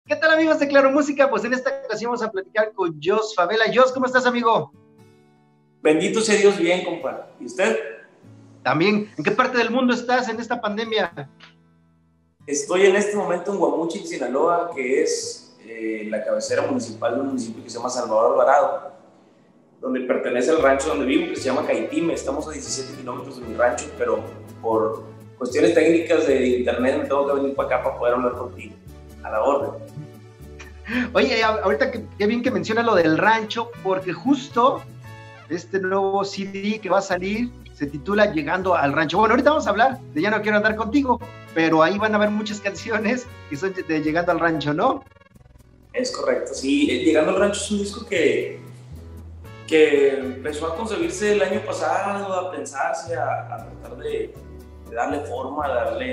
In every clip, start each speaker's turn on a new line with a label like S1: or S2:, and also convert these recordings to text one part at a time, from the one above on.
S1: ¿Qué tal, amigos de Claro Música? Pues en esta ocasión vamos a platicar con Jos Favela. Jos, ¿cómo estás, amigo?
S2: Bendito sea Dios, bien, compa. ¿Y usted?
S1: También, ¿en qué parte del mundo estás en esta pandemia?
S2: Estoy en este momento en Guamuchil, Sinaloa, que es la cabecera municipal de un municipio que se llama Salvador Alvarado, donde pertenece al rancho donde vivo, que se llama Caitime. Estamos a 17 kilómetros de mi rancho, pero por cuestiones técnicas de internet me tengo que venir para acá para poder hablar contigo. A la orden.
S1: Oye, ahorita qué bien que menciona lo del rancho, porque justo este nuevo CD que va a salir se titula Llegando al Rancho. Bueno, ahorita vamos a hablar de Ya no quiero andar contigo, pero ahí van a haber muchas canciones que son de Llegando al Rancho, ¿no?
S2: Es correcto, sí. Llegando al Rancho es un disco que empezó a concebirse el año pasado, a pensarse, a tratar de darle forma,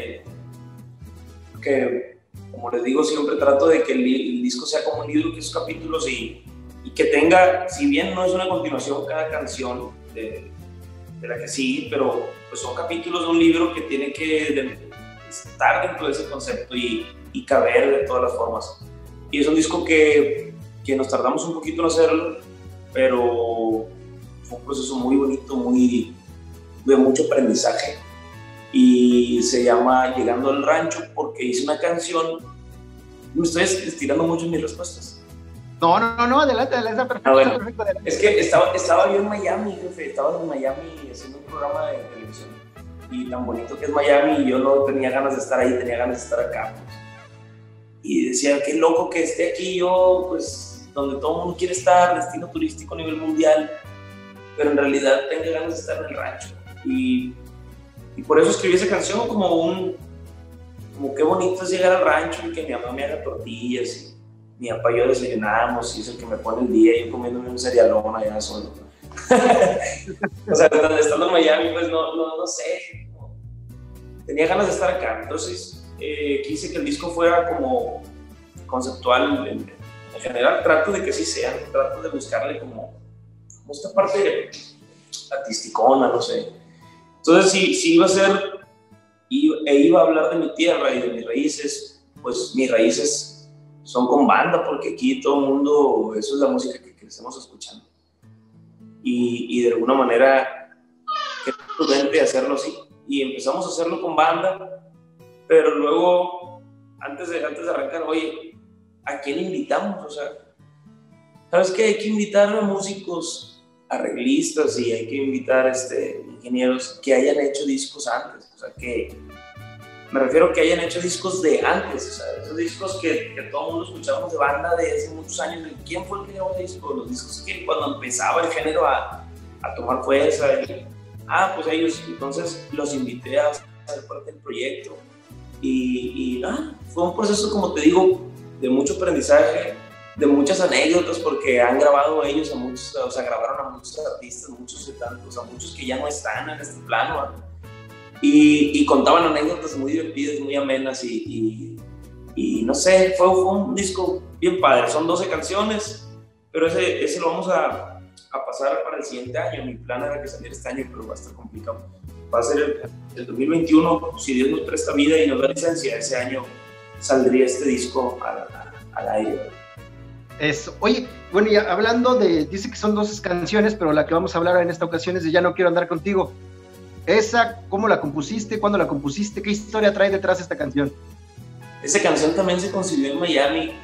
S2: que, como les digo, siempre trato de que el disco sea como un libro, que esos capítulos y que tenga, si bien no es una continuación cada canción de la que sigue, pero pues son capítulos de un libro que tiene que estar dentro de ese concepto y caber de todas las formas. Y es un disco que nos tardamos un poquito en hacerlo, pero fue un proceso muy bonito, de mucho aprendizaje. Y se llama Llegando al Rancho porque hice una canción. Me estoy estirando mucho en mis respuestas.
S1: No, adelante, perfecto.
S2: Bueno,
S1: perfecto, adelante.
S2: Es que estaba yo en Miami, jefe, estaba en Miami haciendo un programa de televisión y tan bonito que es Miami y yo no tenía ganas de estar ahí, tenía ganas de estar acá. Pues. Y decía, qué loco que esté aquí yo, pues, donde todo el mundo quiere estar, destino turístico a nivel mundial, pero en realidad tengo ganas de estar en el rancho. Y por eso escribí esa canción como qué bonito es llegar al rancho y que mi mamá me haga tortillas y mi papá y yo desayunamos y es el que me pone el día y yo comiéndome un cerealón allá solo. O sea, estando en Miami, pues no sé, tenía ganas de estar acá. Entonces quise que el disco fuera como conceptual en general. Trato de que sí sea, trato de buscarle como esta parte artisticona, no sé. Entonces, si iba a ser iba a hablar de mi tierra y de mis raíces, pues mis raíces son con banda, porque aquí todo el mundo, eso es la música que crecemos escuchando. Y de alguna manera, que es prudente hacerlo así. Y empezamos a hacerlo con banda, pero luego, antes de arrancar, oye, ¿a quién invitamos? O sea, ¿sabes qué? Hay que invitar a músicos, arreglistas, y hay que invitar ingenieros que hayan hecho discos antes. O sea, me refiero a que hayan hecho discos de antes, o sea, esos discos que todo el mundo escuchábamos de banda de hace muchos años. ¿Quién fue el que grabó el disco? Los discos que cuando empezaba el género a tomar fuerza. Pues ellos, entonces los invité a ser parte del proyecto. Y fue un proceso, como te digo, de mucho aprendizaje, de muchas anécdotas, porque han grabado ellos grabaron a muchos artistas, a muchos que ya no están en este plano, ¿no? Y contaban anécdotas muy divertidas, muy amenas y no sé, fue un disco bien padre. Son 12 canciones, pero ese lo vamos a pasar para el siguiente año. Mi plan era que saliera este año, pero va a estar complicado. Va a ser el 2021, si Dios nos presta vida y nos da licencia, ese año saldría este disco al aire.
S1: Eso. Oye, bueno, y hablando dice que son 12 canciones, pero la que vamos a hablar en esta ocasión es de Ya no quiero andar contigo. ¿Esa cómo la compusiste? ¿Cuándo la compusiste? ¿Qué historia trae detrás esta canción?
S2: Esa canción también se concibió en Miami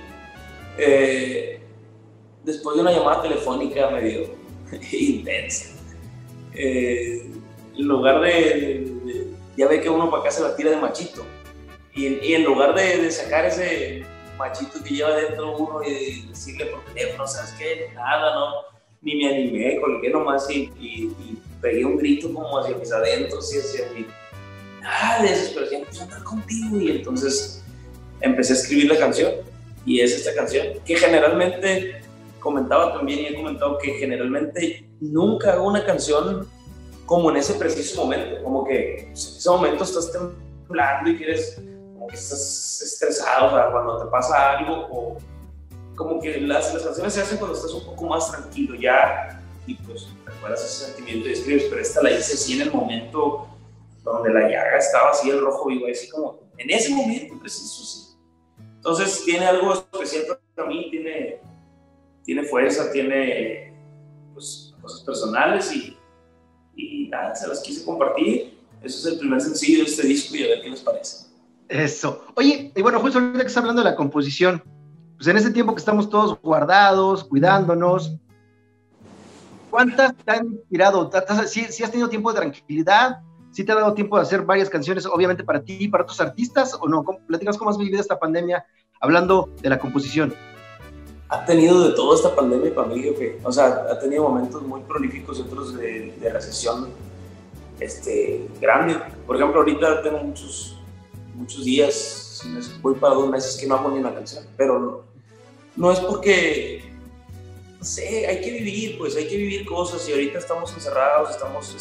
S2: después de una llamada telefónica medio intensa. En lugar ya ve que uno para acá se la tira de machito, y en lugar de sacar ese machito que lleva dentro uno y decirle por teléfono, ¿sabes qué? Nada, no, ni me animé, colgué nomás y pegué un grito como hacia mis adentros y hacia mi desesperación, pues andar contigo. Y entonces empecé a escribir la canción, y es esta canción que generalmente comentaba también, y he comentado que generalmente nunca hago una canción como en ese preciso momento, como que en ese momento estás temblando y como que estás estresado, o sea, cuando te pasa algo, o como que las canciones se hacen cuando estás un poco más tranquilo ya, y pues recuerdas ese sentimiento y escribes. Pero esta la hice así en el momento donde la llaga estaba así, el rojo vivo, así como en ese momento preciso, sí. Entonces tiene algo especial para mí, tiene fuerza, tiene pues, cosas personales y nada, se las quise compartir. Eso es el primer sencillo de este disco y a ver qué les parece.
S1: Eso. Oye, y bueno, justo ahorita que estás hablando de la composición, pues en ese tiempo que estamos todos guardados, cuidándonos, ¿cuántas te han inspirado? ¿Sí has tenido tiempo de tranquilidad? ¿Sí te ha dado tiempo de hacer varias canciones, obviamente para ti y para otros artistas? ¿O no? Platícanos cómo has vivido esta pandemia hablando de la composición.
S2: Ha tenido de todo esta pandemia para mí, jefe. O sea, ha tenido momentos muy prolíficos y otros de recesión grande. Por ejemplo, ahorita tengo muchos días, voy para 2 meses que no hago ni una canción, pero no es porque, no sé, hay que vivir, pues hay que vivir cosas y ahorita estamos encerrados, estamos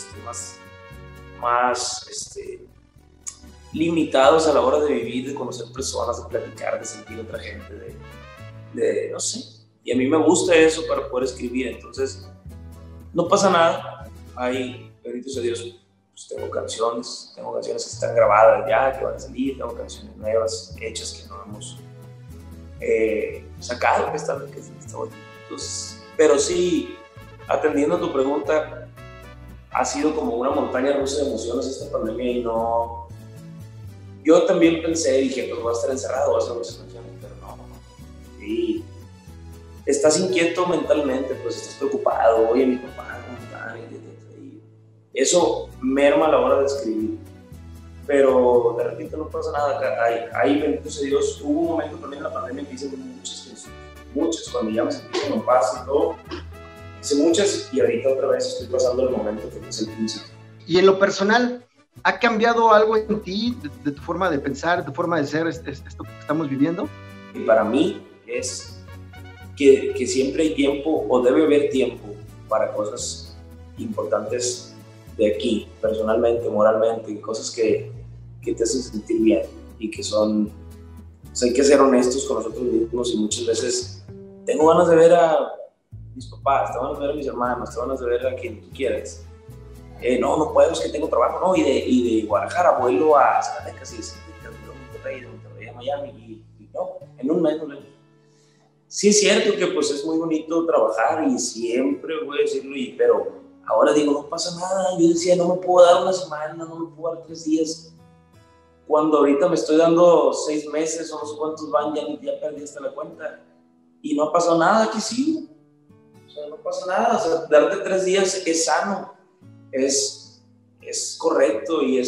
S2: más limitados a la hora de vivir, de conocer personas, de platicar, de sentir a otra gente, no sé, y a mí me gusta eso para poder escribir, entonces no pasa nada, bendito sea Dios, pues tengo canciones que están grabadas ya, que van a salir, tengo canciones nuevas, hechas que no hemos sacado, que están entonces, pero sí, atendiendo a tu pregunta, ha sido como una montaña rusa de emociones esta pandemia y no, yo también pensé, dije, pues voy a estar encerrado, voy a hacer muchas canciones, pero no, sí, estás inquieto mentalmente, pues estás preocupado, oye, mi papá, ¿cómo está? Y eso merma a la hora de escribir, pero de repente no pasa nada, ahí bendito sea Dios, hubo un momento también en la pandemia que hice muchas, cuando ya me sentí en paz y todo, hice muchas y ahorita otra vez estoy pasando el momento que es el principio.
S1: Y en lo personal, ¿ha cambiado algo en ti, de tu forma de pensar, tu forma de ser, esto que estamos viviendo?
S2: Y para mí es que siempre hay tiempo, o debe haber tiempo, para cosas importantes de aquí, personalmente, moralmente, cosas que te hacen sentir bien y que son, pues hay que ser honestos con nosotros mismos y muchas veces tengo ganas de ver a mis papás, tengo ganas de ver a mis hermanos, tengo ganas de ver a quien tú quieras. No puedo, es que tengo trabajo, ¿no? Y de Guadalajara vuelo a Zacatecas y de Monterrey a Miami y no, en un mes. Sí es cierto que pues es muy bonito trabajar y siempre voy a decirlo, pero ahora digo, no pasa nada. Yo decía, no me puedo dar una semana, no me puedo dar 3 días. Cuando ahorita me estoy dando 6 meses o no sé cuántos van, ya perdí hasta la cuenta. Y no ha pasado nada, aquí sí. O sea, no pasa nada. O sea, darte 3 días es sano, es correcto y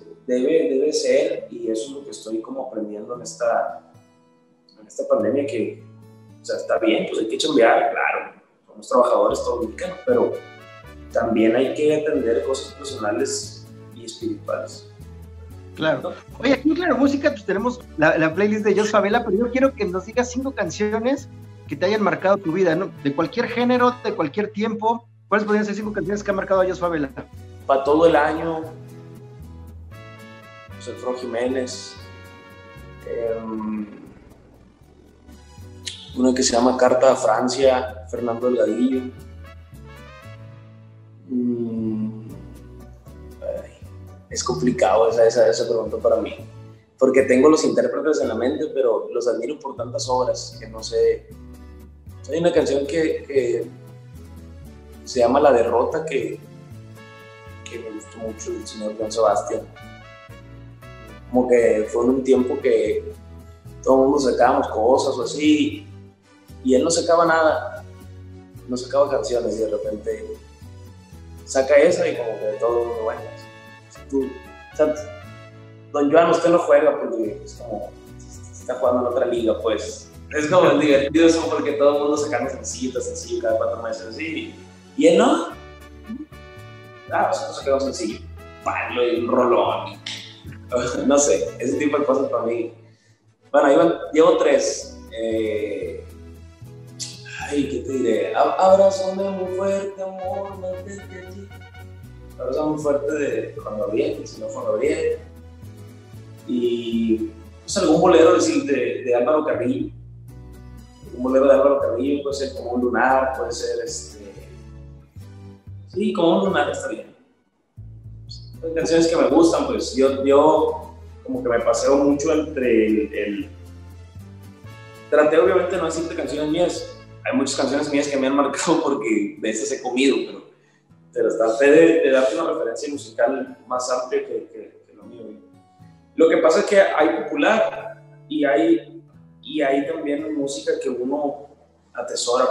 S2: debe ser. Y eso es lo que estoy como aprendiendo en esta pandemia que, o sea, está bien, pues hay que chambear, claro. Somos trabajadores todos mexicanos, pero también hay que atender cosas personales y espirituales.
S1: Claro. Oye, aquí en Claro Música pues tenemos la playlist de Jos Favela, pero yo quiero que nos digas 5 canciones que te hayan marcado tu vida, ¿no? De cualquier género, de cualquier tiempo. ¿Cuáles podrían ser 5 canciones que han marcado a Jos Favela?
S2: Para todo el año, pues Alfredo Jiménez, una que se llama Carta a Francia, Fernando Delgadillo. Es complicado esa pregunta para mí, porque tengo los intérpretes en la mente, pero los admiro por tantas obras que no sé. Hay una canción que se llama La Derrota, que me gustó mucho, del señor Joan Sebastián. Como que fue en un tiempo que todo el mundo sacábamos cosas o así, y él no sacaba nada, no sacaba canciones, y de repente saca esa y como que todo mundo, bueno, o sea, don Joan, usted no juega porque es como, está jugando en otra liga, pues. Es como divertido eso porque todo el mundo sacando sencillo cada 4 meses, así. Y él no. Nosotros sacamos sencillo, palo y un rolón. No sé, ese tipo de cosas para mí. Bueno, llevo 3. ¿Qué te diré? Abrázame muy fuerte, amor, mantente allí. Abrázame muy fuerte de Juan Gabriel, si no Juan Gabriel. Y pues algún bolero de Álvaro Carrillo. Un bolero de Álvaro Carrillo puede ser Como un lunar, puede ser sí, Como un lunar está bien. Hay canciones que me gustan, pues yo como que me paseo mucho entre Traté obviamente de no decirte canciones mías. Hay muchas canciones mías que me han marcado porque de esas he comido, pero traté de darte una referencia musical más amplia que lo mío. Lo que pasa es que hay popular y hay también música que uno atesora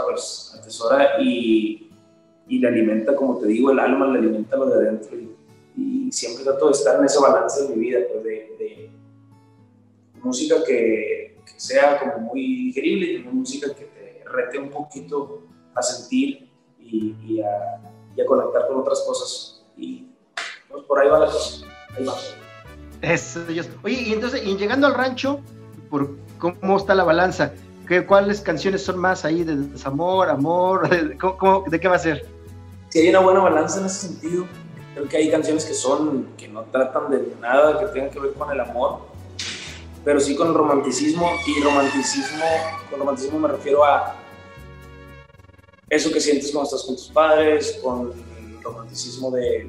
S2: y le alimenta, como te digo, el alma, le alimenta lo de adentro y siempre trato de estar en ese balance de mi vida, pues de música que sea como muy digerible y también música que te rete un poquito a sentir y a conectar con otras cosas y pues por ahí va la cosa, ahí va.
S1: Eso, Dios. Oye, y entonces, y llegando al rancho, ¿por cómo está la balanza? ¿Cuáles canciones son más ahí de desamor, amor? ¿De qué va a ser?
S2: Sí, hay una buena balanza en ese sentido. Creo que hay canciones que no tratan de nada que tengan que ver con el amor, pero sí con el romanticismo. Y con romanticismo me refiero a eso que sientes cuando estás con tus padres, con el romanticismo de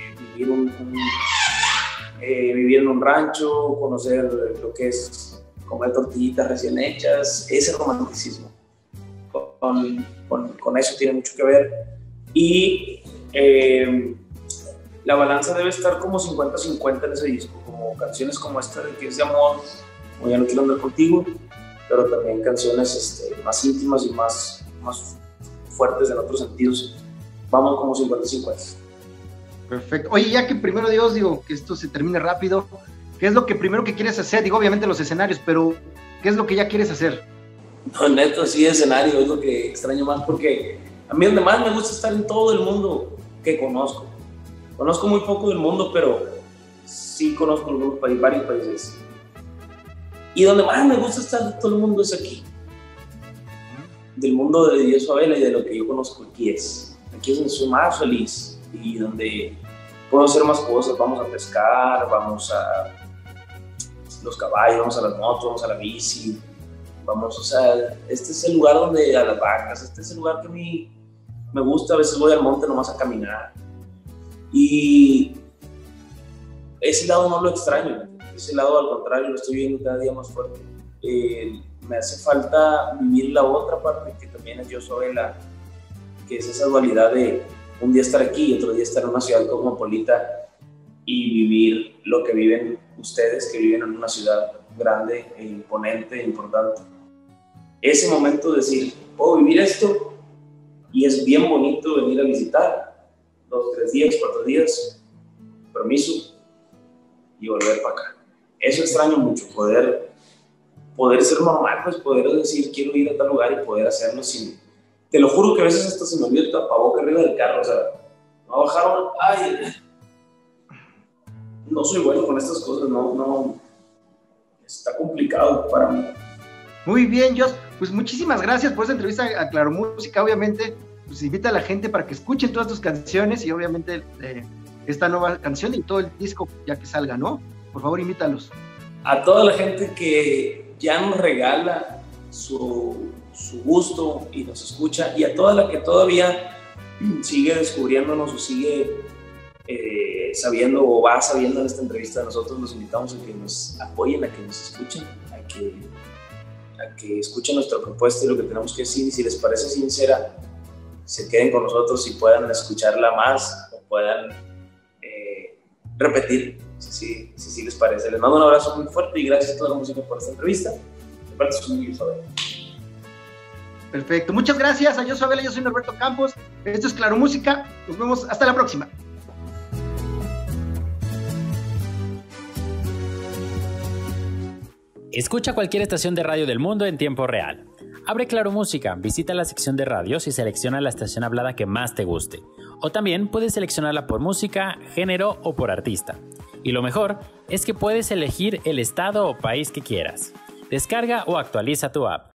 S2: vivir en un rancho, conocer lo que es comer tortillitas recién hechas, ese romanticismo. Con eso tiene mucho que ver. Y la balanza debe estar como 50-50 en ese disco, como canciones como esta de que es de amor, como Ya no quiero andar contigo, pero también canciones más íntimas y más fuertes en otros sentidos. Vamos como 50-50.
S1: Perfecto. Oye, ya que primero Dios, digo, que esto se termine rápido, ¿qué es lo que primero que quieres hacer? Digo, obviamente los escenarios, pero ¿qué es lo que ya quieres hacer?
S2: No, neto, sí, escenario es lo que extraño más, porque a mí donde más me gusta estar en todo el mundo que conozco. Conozco muy poco del mundo, pero sí conozco varios países. Y donde más me gusta estar de todo el mundo es aquí. Del mundo de Dios Favela y de lo que yo conozco aquí es donde soy más feliz y donde puedo hacer más cosas. Vamos a pescar, vamos a los caballos, vamos a las motos, vamos a la bici, vamos, o sea, este es el lugar donde, a las vacas, este es el lugar que a mí me gusta. A veces voy al monte nomás a caminar y ese lado no lo extraño, ese lado al contrario lo estoy viendo cada día más fuerte. Me hace falta vivir la otra parte que también es Yo Favela, que es esa dualidad de un día estar aquí y otro día estar en una ciudad cosmopolita y vivir lo que viven ustedes, que viven en una ciudad grande e imponente e importante. Ese momento de decir, puedo vivir esto y es bien bonito venir a visitar 2, 3 días, 4 días, permiso y volver para acá. Eso extraño mucho, poder ser normal, pues poder decir quiero ir a tal lugar y poder hacerlo sin... Te lo juro que a veces hasta se me olvida el tapaboca arriba del carro, o sea, no bajaron, no soy bueno con estas cosas, no, está complicado para mí.
S1: Muy bien, Jos, pues muchísimas gracias por esta entrevista a Claro Música. Obviamente, pues invita a la gente para que escuchen todas tus canciones y obviamente esta nueva canción y todo el disco ya que salga, ¿no? Por favor, invítalos.
S2: A toda la gente que ya nos regala su gusto y nos escucha, y a toda la que todavía sigue descubriéndonos o sigue sabiendo o va sabiendo en esta entrevista de nosotros, los invitamos a que nos apoyen, a que nos escuchen, a que escuchen nuestra propuesta y lo que tenemos que decir, y si les parece sincera, se queden con nosotros y puedan escucharla más o puedan repetir, si les parece. Les mando un abrazo muy fuerte y gracias a toda la música por esta entrevista. De parte soy Yo Favela.
S1: Perfecto, muchas gracias a Yo Favela, yo soy Norberto Campos, esto es Claro Música, nos vemos hasta la próxima.
S3: Escucha cualquier estación de radio del mundo en tiempo real. Abre Claro Música, visita la sección de radios y selecciona la estación hablada que más te guste. O también puedes seleccionarla por música, género o por artista. Y lo mejor es que puedes elegir el estado o país que quieras. Descarga o actualiza tu app.